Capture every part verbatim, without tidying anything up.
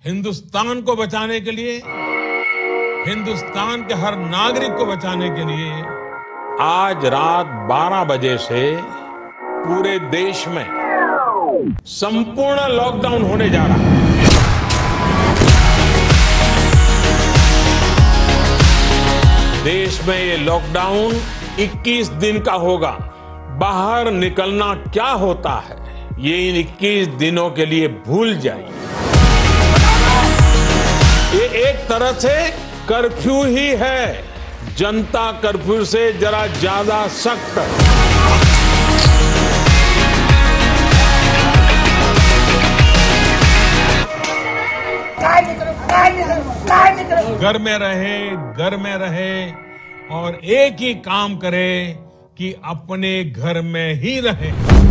हिंदुस्तान को बचाने के लिए, हिंदुस्तान के हर नागरिक को बचाने के लिए आज रात बारह बजे से पूरे देश में संपूर्ण लॉकडाउन होने जा रहा है। देश में ये लॉकडाउन इक्कीस दिन का होगा। बाहर निकलना क्या होता है ये इन इक्कीस दिनों के लिए भूल जाइए। ये एक तरह से कर्फ्यू ही है, जनता कर्फ्यू से जरा ज्यादा सख्त। घर में रहे, घर में रहे और एक ही काम करे कि अपने घर में ही रहे।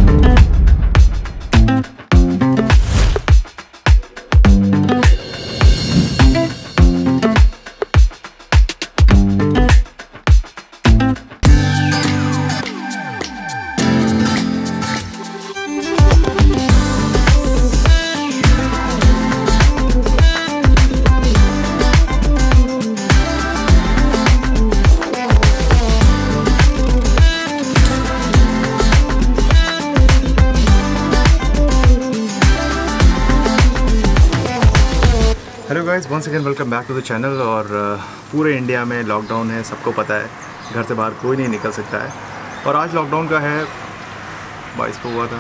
Hello guys, once again welcome back to the channel. और पूरे इंडिया में लॉकडाउन है, सबको पता है, घर से बाहर कोई नहीं निकल सकता है। और आज लॉकडाउन का है, बाईस को हुआ था,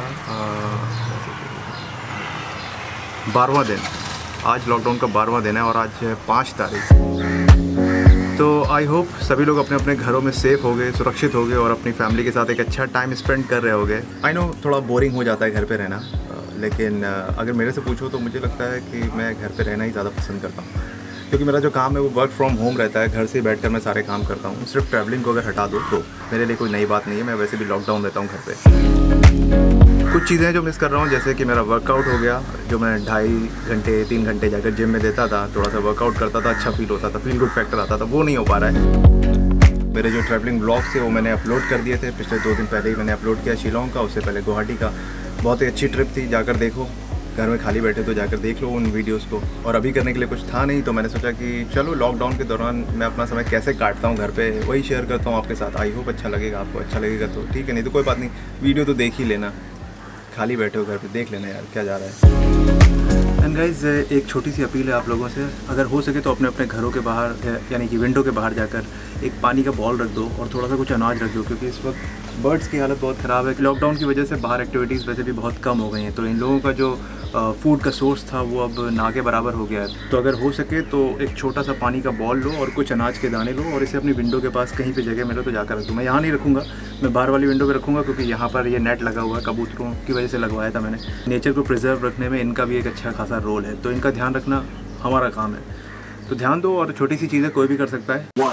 बारहवां दिन। आज लॉकडाउन का बारहवां दिन है और आज है पाँच तारीख। तो आई होप सभी लोग अपने अपने घरों में सेफ़ हो गए, सुरक्षित हो गए और अपनी फैमिली के साथ एक अच्छा टाइम स्पेंड कर रहे होंगे। आई नो थोड़ा बोरिंग हो जाता है घर पे रहना, लेकिन अगर मेरे से पूछो तो मुझे लगता है कि मैं घर पे रहना ही ज़्यादा पसंद करता हूँ, क्योंकि मेरा जो काम है वो वर्क फ्रॉम होम रहता है। घर से बैठकर मैं सारे काम करता हूँ। सिर्फ ट्रैवलिंग को अगर हटा दो तो मेरे लिए कोई नई बात नहीं है। मैं वैसे भी लॉकडाउन रहता हूँ घर पे। कुछ चीज़ें जो मिस कर रहा हूँ, जैसे कि मेरा वर्कआउट हो गया, जो मैं ढाई घंटे तीन घंटे जाकर जिम में देता था, थोड़ा सा वर्कआउट करता था, अच्छा फील होता था, फील गुड फैक्टर आता था, वो नहीं हो पा रहा है। मेरे जो ट्रैवलिंग ब्लॉग्स थे वो मैंने अपलोड कर दिए थे, पिछले दो दिन पहले ही मैंने अपलोड किया शिलोंग का, उससे पहले गुवाहाटी का। बहुत ही अच्छी ट्रिप थी, जाकर देखो। घर में खाली बैठे तो जाकर देख लो उन वीडियोस को। और अभी करने के लिए कुछ था नहीं, तो मैंने सोचा कि चलो लॉकडाउन के दौरान मैं अपना समय कैसे काटता हूँ घर पे, वही शेयर करता हूँ आपके साथ। आई होप अच्छा लगेगा आपको। अच्छा लगेगा तो ठीक है, नहीं तो कोई बात नहीं, वीडियो तो देख ही लेना। खाली बैठे हो घर पे, देख लेना यार क्या जा रहा है। एंड गाइज, एक छोटी सी अपील है आप लोगों से, अगर हो सके तो अपने अपने घरों के बाहर, यानी कि विंडो के बाहर जाकर एक पानी का बॉल रख दो और थोड़ा सा कुछ अनाज रख दो, क्योंकि इस वक्त बर्ड्स की हालत बहुत ख़राब है। लॉकडाउन की वजह से बाहर एक्टिविटीज़ वैसे भी बहुत कम हो गई हैं, तो इन लोगों का जो फूड का सोर्स था वो अब ना के बराबर हो गया है। तो अगर हो सके तो एक छोटा सा पानी का बॉल लो और कुछ अनाज के दाने लो और इसे अपनी विंडो के पास कहीं पे जगह मिले तो जाकर रख दो। मैं यहाँ नहीं रखूँगा, मैं बाहर वाली विंडो पे रखूँगा, क्योंकि यहाँ पर ये नेट लगा हुआ है, कबूतरों की वजह से लगवाया था मैंने। नेचर को प्रिजर्व रखने में इनका भी एक अच्छा खासा रोल है, तो इनका ध्यान रखना हमारा काम है। तो ध्यान दो, और छोटी सी चीज़ें कोई भी कर सकता है।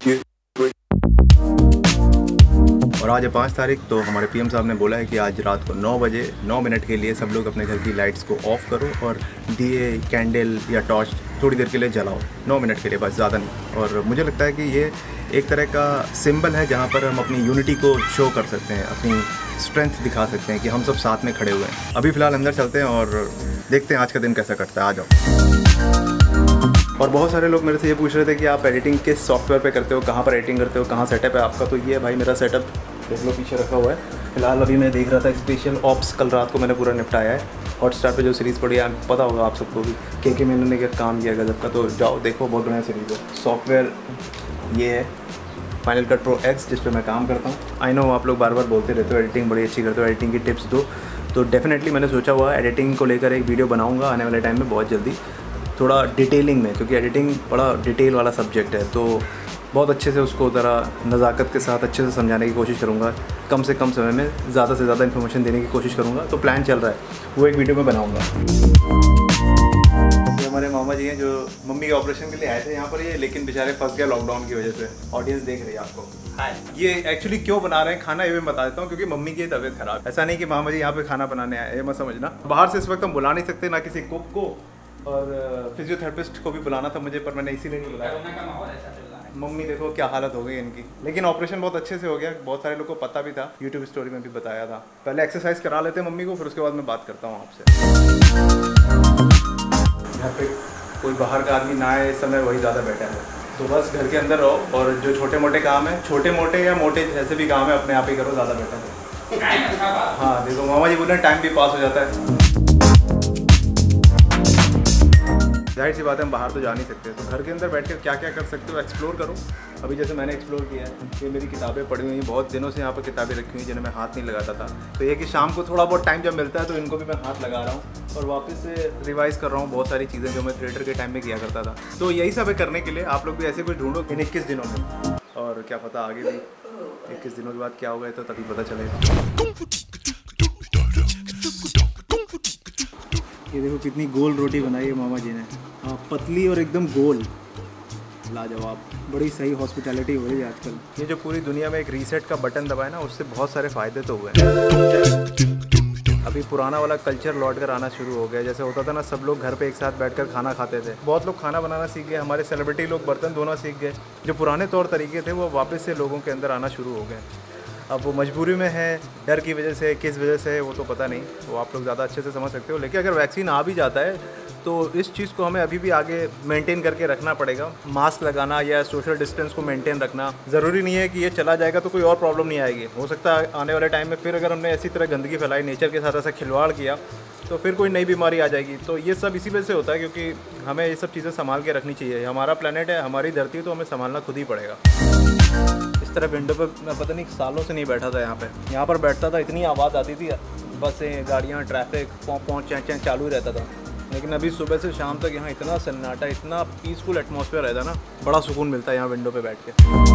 और आज है पाँच तारीख, तो हमारे पीएम साहब ने बोला है कि आज रात को नौ बजे नौ मिनट के लिए सब लोग अपने घर की लाइट्स को ऑफ करो और दिए, कैंडल या टॉर्च थोड़ी देर के लिए जलाओ। नौ मिनट के लिए बस, ज़्यादा नहीं। और मुझे लगता है कि ये एक तरह का सिंबल है जहाँ पर हम अपनी यूनिटी को शो कर सकते हैं, अपनी स्ट्रेंथ दिखा सकते हैं कि हम सब साथ में खड़े हुए हैं। अभी फ़िलहाल अंदर चलते हैं और देखते हैं आज का दिन कैसा कटता है। आ जाओ। और बहुत सारे लोग मेरे से ये पूछ रहे थे कि आप एडिटिंग किस सॉफ्टवेयर पे करते हो, कहाँ पर एडिटिंग करते हो, कहाँ सेटअप है आपका। तो ये है भाई मेरा सेटअप, देख लो पीछे रखा हुआ है। फिलहाल अभी मैं देख रहा था स्पेशल ऑप्स, कल रात को मैंने पूरा निपटाया है। हॉटस्टार पे जो सीरीज़ पड़ी है, पता होगा आप सबको भी, के के मैनन ने क्या काम किया गजब का, तो जाओ देखो, बहुत बढ़िया सीरीज़ है। सॉफ्टवेयर ये है फाइनल कट प्रो एक्स, जिस पर मैं काम करता हूँ। आई नो आप लोग बार बार बोलते रहते हो एडिटिंग बड़ी अच्छी करते हो, एडिटिंग की टिप्स दो। तो डेफिनेटली मैंने सोचा हुआ एडिटिंग को लेकर एक वीडियो बनाऊँगा आने वाले टाइम में बहुत जल्दी, थोड़ा डिटेलिंग में, क्योंकि एडिटिंग बड़ा डिटेल वाला सब्जेक्ट है। तो बहुत अच्छे से उसको ज़रा नज़ाकत के साथ अच्छे से समझाने की कोशिश करूँगा, कम से कम समय में ज़्यादा से ज़्यादा इन्फॉर्मेशन देने की कोशिश करूँगा। तो प्लान चल रहा है, वो एक वीडियो में बनाऊँगा। ये हमारे मामा जी हैं जो मम्मी के ऑपरेशन के लिए आए थे यहाँ पर ये, लेकिन बेचारे फंस गए लॉकडाउन की वजह से। ऑडियंस देख रही है आपको। हाय, ये एक्चुअली क्यों बना रहे हैं खाना, ये मैं बता देता हूँ, क्योंकि मम्मी की तबीयत खराब। ऐसा नहीं कि मामा जी यहाँ पे खाना बनाने आए, ये मत समझना। बाहर से इस वक्त हम बुला नहीं सकते, ना किसी कुक को, और फिजियोथेरेपिस्ट को भी बुलाना था मुझे, पर मैंने इसीलिए नहीं बुलाया। मम्मी देखो क्या हालत हो गई इनकी, लेकिन ऑपरेशन बहुत अच्छे से हो गया। बहुत सारे लोगों को पता भी था, यूट्यूब स्टोरी में भी बताया था। पहले एक्सरसाइज करा लेते मम्मी को, फिर उसके बाद मैं बात करता हूँ आपसे। घर पे कोई बाहर का आदमी ना आए इस समय, वही ज़्यादा बेटर है। तो बस घर के अंदर रहो और जो छोटे मोटे काम है, छोटे मोटे या मोटे जैसे भी काम है, अपने आप ही करो, ज़्यादा बेटर है। हाँ देखो मामा जी बोले टाइम भी पास हो जाता है। जाहिर सी बात है हम बाहर तो जा नहीं सकते, तो घर के अंदर बैठ कर क्या क्या कर सकते हो, एक्सप्लोर करो। अभी जैसे मैंने एक्सप्लोर किया है, ये मेरी किताबें पढ़ी हुई हैं, बहुत दिनों से यहाँ पर किताबें रखी हुई जिन्हें मैं हाथ नहीं लगाता था। तो ये कि शाम को थोड़ा बहुत टाइम जब मिलता है तो इनको भी मैं हाथ लगा रहा हूँ और वापस से रिवाइज़ कर रहा हूँ बहुत सारी चीज़ें जो मैं थिएटर के टाइम में किया करता था। तो यही सब है करने के लिए, आप लोग भी ऐसे कुछ ढूंढो इन इक्कीस दिनों में, और क्या पता आगे भी इक्कीस दिनों के बाद क्या होगा तो तभी पता चलेगा। ये देखो कितनी गोल रोटी बनाई है मामा जी ने, हाँ पतली और एकदम गोल, लाजवाब। बड़ी सही हॉस्पिटैलिटी हो रही है आजकल। ये जो पूरी दुनिया में एक रीसेट का बटन दबाया ना, उससे बहुत सारे फ़ायदे तो हुए हैं। अभी पुराना वाला कल्चर लौट कर आना शुरू हो गया। जैसे होता था ना, सब लोग घर पे एक साथ बैठकर खाना खाते थे, बहुत लोग खाना बनाना सीख गए, हमारे सेलिब्रिटी लोग बर्तन धोना सीख गए। जो पुराने तौर तरीके थे वो वापस से लोगों के अंदर आना शुरू हो गए। अब वो मजबूरी में है, डर की वजह से, किस वजह से है वो तो पता नहीं, वो आप लोग ज़्यादा अच्छे से समझ सकते हो। लेकिन अगर वैक्सीन आ भी जाता है तो इस चीज़ को हमें अभी भी आगे मेंटेन करके रखना पड़ेगा। मास्क लगाना या सोशल डिस्टेंस को मेंटेन रखना। ज़रूरी नहीं है कि ये चला जाएगा तो कोई और प्रॉब्लम नहीं आएगी। हो सकता है आने वाले टाइम में फिर अगर हमने ऐसी तरह गंदगी फैलाई, नेचर के साथ ऐसा खिलवाड़ किया, तो फिर कोई नई बीमारी आ जाएगी। तो ये सब इसी वजह से होता है क्योंकि हमें ये सब चीज़ें संभाल के रखनी चाहिए। हमारा प्लेनेट है, हमारी धरती, तो हमें संभालना खुद ही पड़ेगा। इस तरह विंडो पे मैं पता नहीं सालों से नहीं बैठा था यहाँ पे। यहाँ पर बैठता था, इतनी आवाज़ आती थी, बसें, गाड़ियाँ, ट्रैफिक, पहुँच चैं चैं चालू रहता था। लेकिन अभी सुबह से शाम तक यहाँ इतना सन्नाटा, इतना पीसफुल एटमॉस्फेयर रहता है ना, बड़ा सुकून मिलता है यहाँ विंडो पे बैठ के।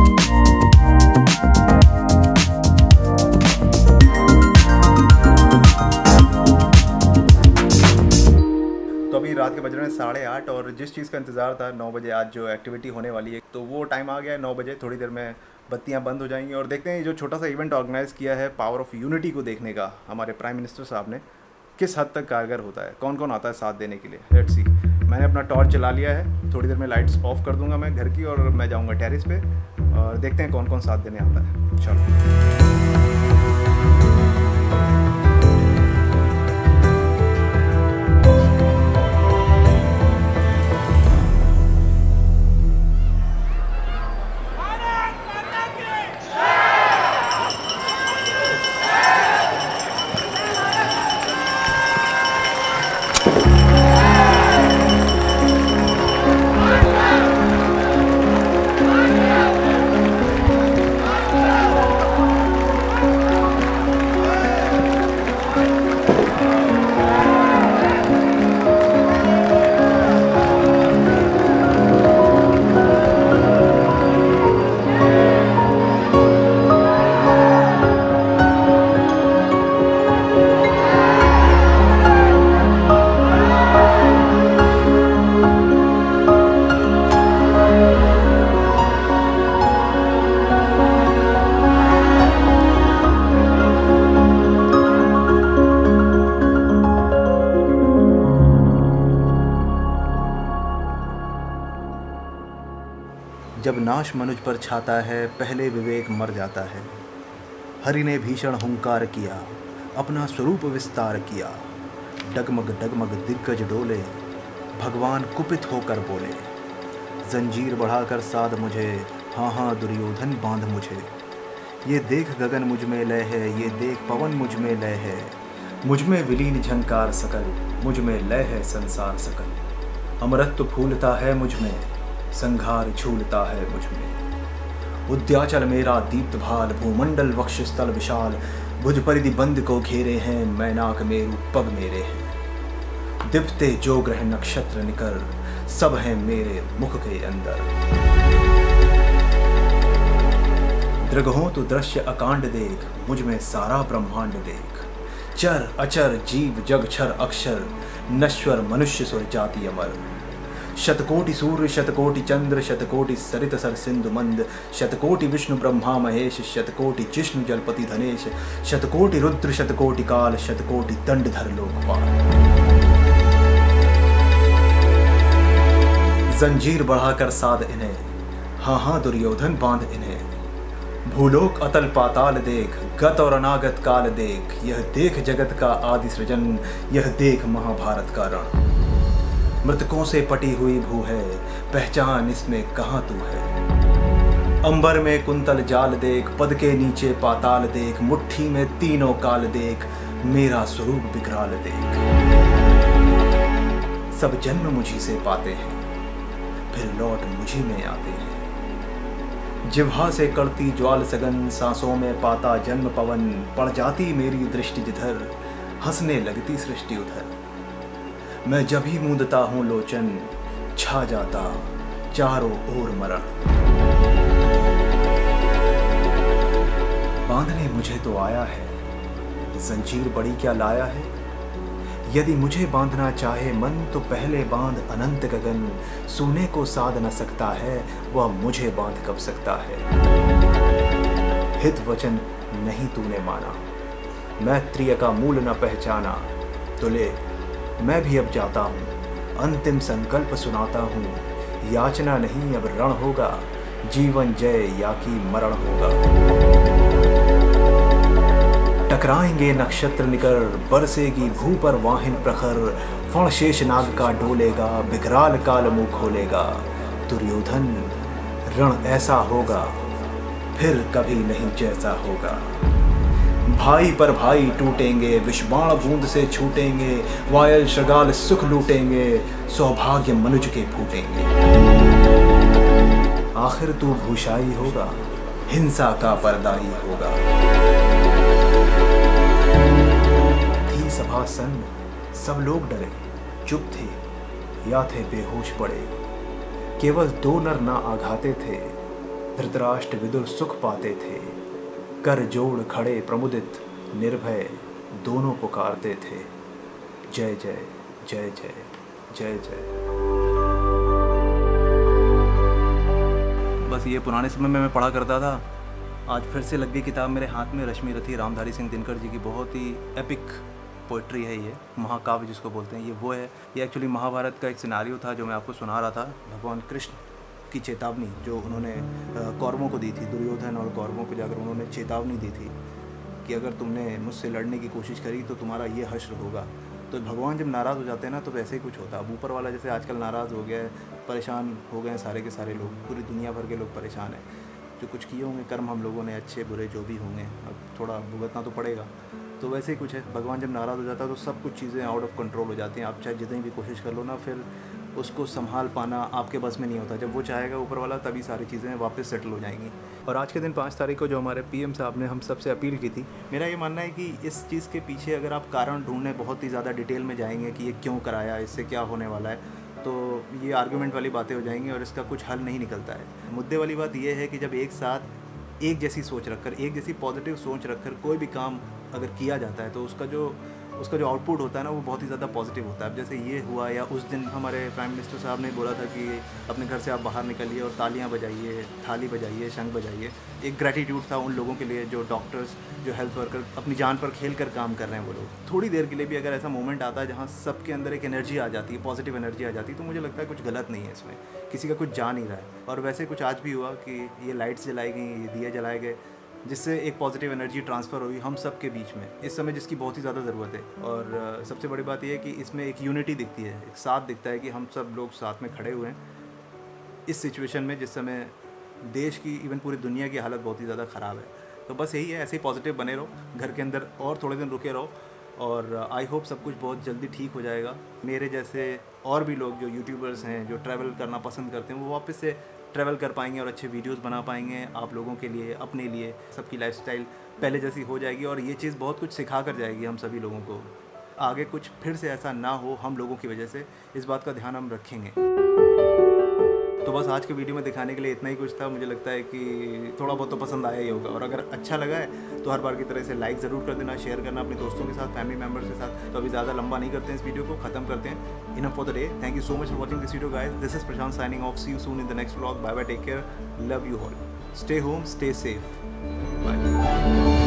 तो अभी रात के बज रहे हैं साढ़े आठ और जिस चीज़ का इंतज़ार था नौ बजे आज जो एक्टिविटी होने वाली है, तो वो टाइम आ गया है नौ बजे। थोड़ी देर में बत्तियां बंद हो जाएंगी और देखते हैं जो छोटा सा इवेंट ऑर्गेनाइज़ किया है पावर ऑफ यूनिटी को देखने का हमारे प्राइम मिनिस्टर साहब ने, किस हद तक कारगर होता है, कौन कौन आता है साथ देने के लिए। Let's see. मैंने अपना टॉर्च चला लिया है, थोड़ी देर में लाइट्स ऑफ कर दूंगा मैं घर की और मैं जाऊंगा टेरेस पे और देखते हैं कौन कौन साथ देने आता है। चलो। जब नाश मनुज पर छाता है, पहले विवेक मर जाता है। हरि ने भीषण हुंकार किया, अपना स्वरूप विस्तार किया। डगमग डगमग दिग्गज डोले, भगवान कुपित होकर बोले। जंजीर बढ़ाकर साध मुझे, हाँ हाँ दुर्योधन बांध मुझे। ये देख गगन मुझ में लय है, ये देख पवन मुझ में लय है। मुझ में विलीन झंकार सकल, मुझ में लय है संसार सकल। अमरत्व फूलता है मुझ में, संघार झूलता है मुझ में। उद्याचल मेरा दीप्त भाल, भूमंडल वक्षस्थल विशाल। भुज परिधि बंद को घेरे हैं, मैनाक मेरु पग मेरे हैं। दिप्ते जो ग्रह नक्षत्र निकर, सब हैं मेरे मुख के अंदर। दृगहों तो दृश्य अकांड देख, मुझ में सारा ब्रह्मांड देख। चर अचर जीव जग छर अक्षर, नश्वर मनुष्य सुर जाति अमर। शतकोटि सूर्य शतकोटि चंद्र, शतकोटि सरित सर सिंधु मंद। शतकोटि विष्णु ब्रह्मा महेश, शतकोटि जिष्णु जलपति धनेश। शतकोटि रुद्र शतकोटि काल, शतकोटि दंडधर लोकपाल। जंजीर बढ़ाकर साध इन्हें, हाँ हाँ दुर्योधन बांध इन्हें। भूलोक अतल पाताल देख, गत और अनागत काल देख। यह देख जगत का आदि सृजन, यह देख महाभारत का रण। मृतकों से पटी हुई भू है, पहचान इसमें कहाँ तू है। अंबर में कुंतल जाल देख, पद के नीचे पाताल देख, मुट्ठी में तीनों काल देख, मेरा स्वरूप विकराल देख। सब जन्म मुझी से पाते हैं, फिर लौट मुझी में आते हैं। जिह्वा से करती ज्वाल सगन, सांसों में पाता जन्म पवन, पड़ जाती मेरी दृष्टि जिधर, हंसने लगती सृष्टि उधर। मैं जब ही मूंदता हूँ लोचन, छा जाता चारों ओर मरण। बांधने मुझे तो आया है, जंजीर बड़ी क्या लाया है। यदि मुझे बांधना चाहे मन, तो पहले बांध अनंत गगन। सोने को साध न सकता है, वह मुझे बांध कब सकता है। हित वचन नहीं तूने माना, मैत्रिय का मूल न पहचाना। तो ले मैं भी अब जाता हूँ, अंतिम संकल्प सुनाता हूँ। याचना नहीं अब रण होगा, जीवन जय या कि मरण होगा। टकराएंगे नक्षत्र निकर, बरसेगी भू पर वाहिन प्रखर। फण शेष नाग का डोलेगा, विकराल काल मुंह खोलेगा। दुर्योधन रण ऐसा होगा, फिर कभी नहीं जैसा होगा। भाई पर भाई टूटेंगे, विषबाण बूंद से छूटेंगे। वायल शगाल सुख लूटेंगे, सौभाग्य मनुज के फूटेंगे। आखिर तू भूषाई होगा, हिंसा का परदाई होगा। थी सभा सन्न, सब लोग डरे, चुप थे या थे बेहोश पड़े। केवल दो नर ना आघाते थे, धृतराष्ट्र विदुर सुख पाते थे। कर जोड़ खड़े प्रमुदित, निर्भय दोनों पुकारते थे। जय जय जय जय जय जय। बस ये पुराने समय में मैं पढ़ा करता था, आज फिर से लग गई किताब मेरे हाथ में। रश्मि रथी रामधारी सिंह दिनकर जी की बहुत ही एपिक पोइट्री है ये, महाकाव्य जिसको बोलते हैं, ये वो है। ये एक्चुअली महाभारत का एक सिनारियो था जो मैं आपको सुना रहा था। भगवान कृष्ण की चेतावनी जो उन्होंने कौरवों को दी थी, दुर्योधन और कौरवों को जाकर उन्होंने चेतावनी दी थी कि अगर तुमने मुझसे लड़ने की कोशिश करी तो तुम्हारा ये हश्र होगा। तो भगवान जब नाराज़ हो जाते हैं ना, तो वैसे ही कुछ होता है। अब ऊपर वाला जैसे आजकल नाराज़ हो गया है, परेशान हो गए हैं सारे के सारे लोग, पूरी दुनिया भर के लोग परेशान हैं। जो कुछ किए होंगे कर्म हम लोगों ने, अच्छे बुरे जो भी होंगे, अब थोड़ा भुगतना तो पड़ेगा। तो वैसे ही कुछ है, भगवान जब नाराज़ हो जाता है तो सब कुछ चीज़ें आउट ऑफ कंट्रोल हो जाती हैं। आप चाहे जितनी भी कोशिश कर लो ना, फिर उसको संभाल पाना आपके बस में नहीं होता। जब वो चाहेगा ऊपर वाला, तभी सारी चीज़ें वापस सेटल हो जाएंगी। और आज के दिन पाँच तारीख को जो हमारे पीएम साहब ने हम सबसे अपील की थी, मेरा ये मानना है कि इस चीज़ के पीछे अगर आप कारण ढूंढने बहुत ही ज़्यादा डिटेल में जाएंगे कि ये क्यों कराया, इससे क्या होने वाला है, तो ये आर्गूमेंट वाली बातें हो जाएंगी और इसका कुछ हल नहीं निकलता है। मुद्दे वाली बात यह है कि जब एक साथ एक जैसी सोच रखकर, एक जैसी पॉजिटिव सोच रखकर कोई भी काम अगर किया जाता है, तो उसका जो उसका जो आउटपुट होता है ना, वो बहुत ही ज़्यादा पॉजिटिव होता है। अब जैसे ये हुआ, या उस दिन हमारे प्राइम मिनिस्टर साहब ने बोला था कि अपने घर से आप बाहर निकलिए और तालियां बजाइए, थाली बजाइए, शंख बजाइए। एक ग्रैटिट्यूड था उन लोगों के लिए जो डॉक्टर्स, जो हेल्थ वर्कर अपनी जान पर खेल कर काम कर रहे हैं। वो लोग थोड़ी देर के लिए भी अगर ऐसा मोमेंट आता है जहाँ सबके अंदर एक एनर्जी आ जाती है, पॉजिटिव एनर्जी आ जाती है, तो मुझे लगता है कुछ गलत नहीं है इसमें, किसी का कुछ जा नहीं रहा है। और वैसे कुछ आज भी हुआ कि ये लाइट्स जलाई गई, ये दिए जलाए गए, जिससे एक पॉजिटिव एनर्जी ट्रांसफ़र हुई हम सब के बीच में इस समय, जिसकी बहुत ही ज़्यादा ज़रूरत है। और सबसे बड़ी बात यह है कि इसमें एक यूनिटी दिखती है, एक साथ दिखता है कि हम सब लोग साथ में खड़े हुए हैं इस सिचुएशन में, जिस समय देश की, इवन पूरी दुनिया की हालत बहुत ही ज़्यादा ख़राब है। तो बस यही है, ऐसे ही पॉजिटिव बने रहो, घर के अंदर और थोड़े दिन रुके रहो, और आई होप सब कुछ बहुत जल्दी ठीक हो जाएगा। मेरे जैसे और भी लोग जो यूट्यूबर्स हैं, जो ट्रैवल करना पसंद करते हैं, वो वापस से ट्रैवल कर पाएंगे और अच्छे वीडियोस बना पाएंगे आप लोगों के लिए, अपने लिए। सबकी लाइफस्टाइल पहले जैसी हो जाएगी और ये चीज़ बहुत कुछ सिखा कर जाएगी हम सभी लोगों को। आगे कुछ फिर से ऐसा ना हो हम लोगों की वजह से, इस बात का ध्यान हम रखेंगे। तो बस आज के वीडियो में दिखाने के लिए इतना ही कुछ था। मुझे लगता है कि थोड़ा बहुत तो पसंद आया ही होगा, और अगर अच्छा लगा है तो हर बार की तरह से लाइक ज़रूर कर देना, शेयर करना अपने दोस्तों के साथ, फैमिली मेम्बर्स के साथ। तो अभी ज़्यादा लंबा नहीं करते हैं, इस वीडियो को ख़त्म करते हैं। Enough for the day. Thank you so much for watching this video guys. This is Prashant signing off. See you soon in the next vlog. Bye bye, take care, love you all, stay home, stay safe, bye.